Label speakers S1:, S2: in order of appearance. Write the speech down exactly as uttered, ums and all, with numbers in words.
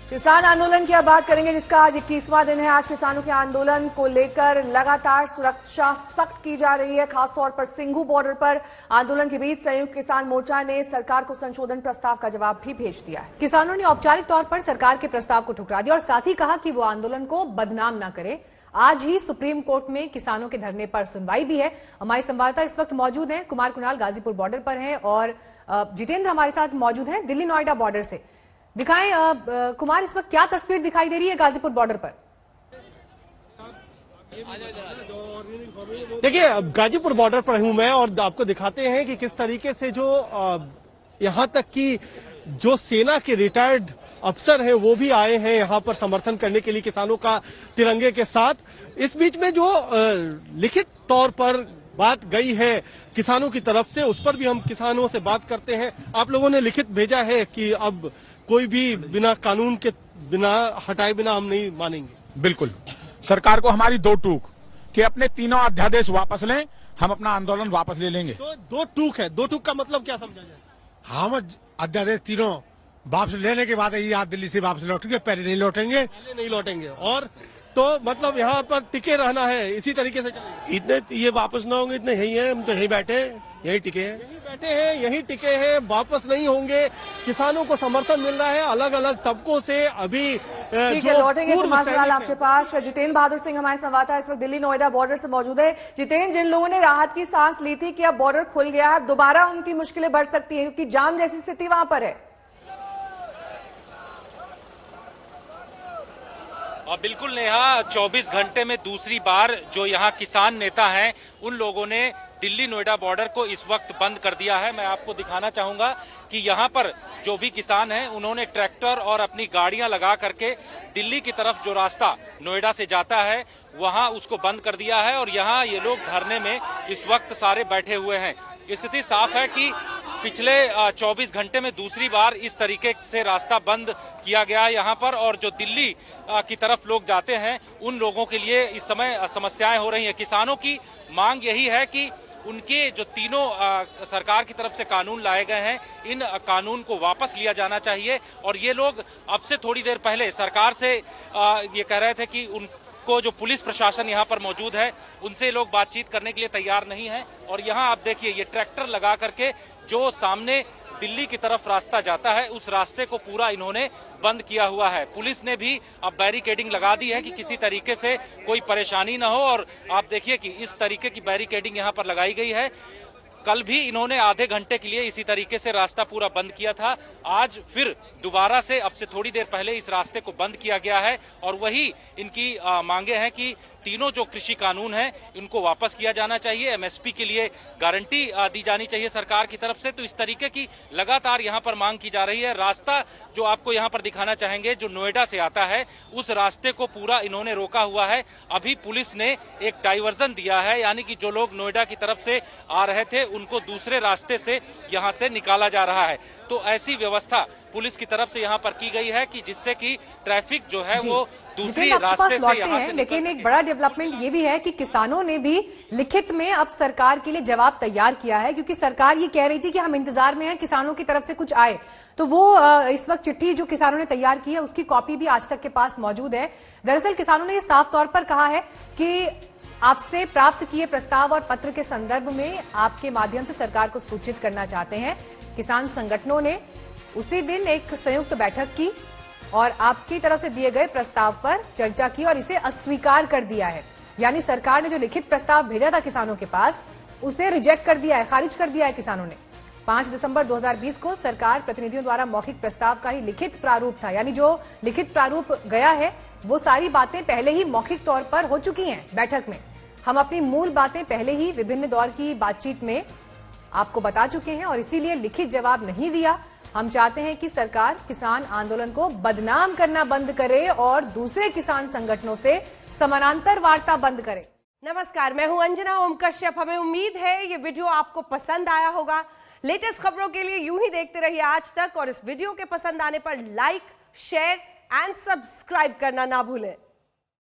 S1: किसान आंदोलन की अब बात करेंगे, जिसका आज इक्कीसवां दिन है। आज किसानों के आंदोलन को लेकर लगातार सुरक्षा सख्त की जा रही है। खासतौर पर सिंघू बॉर्डर पर आंदोलन के बीच संयुक्त किसान मोर्चा ने सरकार को संशोधन प्रस्ताव का जवाब भी भेज दिया है। किसानों ने औपचारिक तौर पर सरकार के प्रस्ताव को ठुकरा दिया और साथ ही कहा कि वो आंदोलन को बदनाम न करे। आज ही सुप्रीम कोर्ट में किसानों के धरने पर सुनवाई भी है। हमारे संवाददाता इस वक्त मौजूद हैं, कुमार कुणाल गाजीपुर बॉर्डर पर हैं और जितेंद्र हमारे साथ मौजूद हैं दिल्ली नोएडा बॉर्डर से। दिखाएं आ, आ, कुमार, इस वक्त क्या तस्वीर दिखाई दे रही है गाजीपुर बॉर्डर पर?
S2: देखिए, गाजीपुर बॉर्डर पर हूं मैं और आपको दिखाते हैं कि किस तरीके से जो यहां तक कि जो सेना के रिटायर्ड अफसर हैं वो भी आए हैं यहां पर समर्थन करने के लिए किसानों का तिरंगे के साथ। इस बीच में जो लिखित तौर पर बात गई है किसानों की तरफ से, उस पर भी हम किसानों से बात करते हैं। आप लोगों ने लिखित भेजा है कि अब कोई भी बिना कानून के बिना हटाए बिना हम नहीं मानेंगे।
S3: बिल्कुल, सरकार को हमारी दो टूक कि अपने तीनों अध्यादेश वापस लें, हम अपना आंदोलन वापस ले लेंगे।
S2: तो दो टूक है, दो टूक का मतलब क्या समझा जाए?
S4: हम अध्यादेश तीनों वापस लेने के बाद ये आज दिल्ली से वापस लौटेंगे, पहले नहीं लौटेंगे
S2: पहले नहीं लौटेंगे और तो मतलब यहाँ पर टिके रहना है, इसी तरीके से चलेगा।
S4: इतने ये वापस ना होंगे, इतने यही हैं, हम तो यहीं बैठे यहीं टिके हैं
S2: यहीं बैठे हैं यहीं टिके हैं, वापस नहीं होंगे। किसानों को समर्थन मिल रहा है अलग अलग तबकों से। अभी
S1: जो लौटेंगे कुमार आपके पास जितेंद्र बहादुर सिंह हमारे संवाददाता इस वक्त दिल्ली नोएडा बॉर्डर से मौजूद है। जितेंद्र, जिन लोगों ने राहत की सांस ली थी कि अब बॉर्डर खुल गया है, दोबारा उनकी मुश्किलें बढ़ सकती है क्योंकि जाम जैसी स्थिति वहां पर है।
S5: और बिल्कुल नेहा, चौबीस घंटे में दूसरी बार जो यहाँ किसान नेता हैं उन लोगों ने दिल्ली नोएडा बॉर्डर को इस वक्त बंद कर दिया है। मैं आपको दिखाना चाहूंगा कि यहाँ पर जो भी किसान हैं उन्होंने ट्रैक्टर और अपनी गाड़ियां लगा करके दिल्ली की तरफ जो रास्ता नोएडा से जाता है वहां उसको बंद कर दिया है और यहाँ ये लोग धरने में इस वक्त सारे बैठे हुए हैं। स्थिति साफ है कि पिछले चौबीस घंटे में दूसरी बार इस तरीके से रास्ता बंद किया गया है यहाँ पर और जो दिल्ली की तरफ लोग जाते हैं उन लोगों के लिए इस समय समस्याएं हो रही हैं। किसानों की मांग यही है कि उनके जो तीनों आ, सरकार की तरफ से कानून लाए गए हैं इन कानून को वापस लिया जाना चाहिए। और ये लोग अब से थोड़ी देर पहले सरकार से आ, ये कह रहे थे कि उनको जो पुलिस प्रशासन यहाँ पर मौजूद है उनसे लोग बातचीत करने के लिए तैयार नहीं है। और यहाँ आप देखिए ये ट्रैक्टर लगा करके जो सामने दिल्ली की तरफ रास्ता जाता है उस रास्ते को पूरा इन्होंने बंद किया हुआ है। पुलिस ने भी अब बैरिकेडिंग लगा दी है कि किसी तरीके से कोई परेशानी ना हो। और आप देखिए कि इस तरीके की बैरिकेडिंग यहाँ पर लगाई गई है। कल भी इन्होंने आधे घंटे के लिए इसी तरीके से रास्ता पूरा बंद किया था। आज फिर दोबारा से अब से थोड़ी देर पहले इस रास्ते को बंद किया गया है और वही इनकी आ, मांगे हैं कि तीनों जो कृषि कानून हैं इनको वापस किया जाना चाहिए। एमएसपी के लिए गारंटी दी जानी चाहिए सरकार की तरफ से। तो इस तरीके की लगातार यहां पर मांग की जा रही है। रास्ता जो आपको यहां पर दिखाना चाहेंगे जो नोएडा से आता है उस रास्ते को पूरा इन्होंने रोका हुआ है। अभी पुलिस ने एक डाइवर्जन दिया है, यानी कि जो लोग नोएडा की तरफ से आ रहे थे उनको दूसरे रास्ते से यहां से निकाला जा रहा है। तो ऐसी व्यवस्था पुलिस की तरफ से यहां पर की गई है कि जिससे कि ट्रैफिक जो है वो दूसरी रास्ते से यहां से।
S1: लेकिन एक बड़ा डेवलपमेंट ये भी है कि किसानों ने भी लिखित में अब सरकार के लिए जवाब तैयार किया है, क्योंकि सरकार ये कह रही थी कि हम इंतजार में हैं किसानों की तरफ से कुछ आए। तो वो इस वक्त चिट्ठी जो किसानों ने तैयार की है उसकी कॉपी भी आज तक के पास मौजूद है। दरअसल किसानों ने ये साफ तौर पर कहा है कि आपसे प्राप्त किए प्रस्ताव और पत्र के संदर्भ में आपके माध्यम से सरकार को सूचित करना चाहते हैं। किसान संगठनों ने उसी दिन एक संयुक्त बैठक की और आपकी तरफ से दिए गए प्रस्ताव पर चर्चा की और इसे अस्वीकार कर दिया है। यानी सरकार ने जो लिखित प्रस्ताव भेजा था किसानों के पास उसे रिजेक्ट कर दिया है, खारिज कर दिया है किसानों ने। पांच दिसंबर दो हज़ार बीस को सरकार प्रतिनिधियों द्वारा मौखिक प्रस्ताव का ही लिखित प्रारूप था, यानी जो लिखित प्रारूप गया है वो सारी बातें पहले ही मौखिक तौर पर हो चुकी हैं बैठक में। हम अपनी मूल बातें पहले ही विभिन्न दौर की बातचीत में आपको बता चुके हैं और इसीलिए लिखित जवाब नहीं दिया। हम चाहते हैं कि सरकार किसान आंदोलन को बदनाम करना बंद करे और दूसरे किसान संगठनों से समानांतर वार्ता बंद करे।
S6: नमस्कार, मैं हूं अंजना ओम कश्यप। हमें उम्मीद है ये वीडियो आपको पसंद आया होगा। लेटेस्ट खबरों के लिए यूं ही देखते रहिए आज तक और इस वीडियो के पसंद आने पर लाइक, शेयर एंड सब्सक्राइब करना ना भूलें।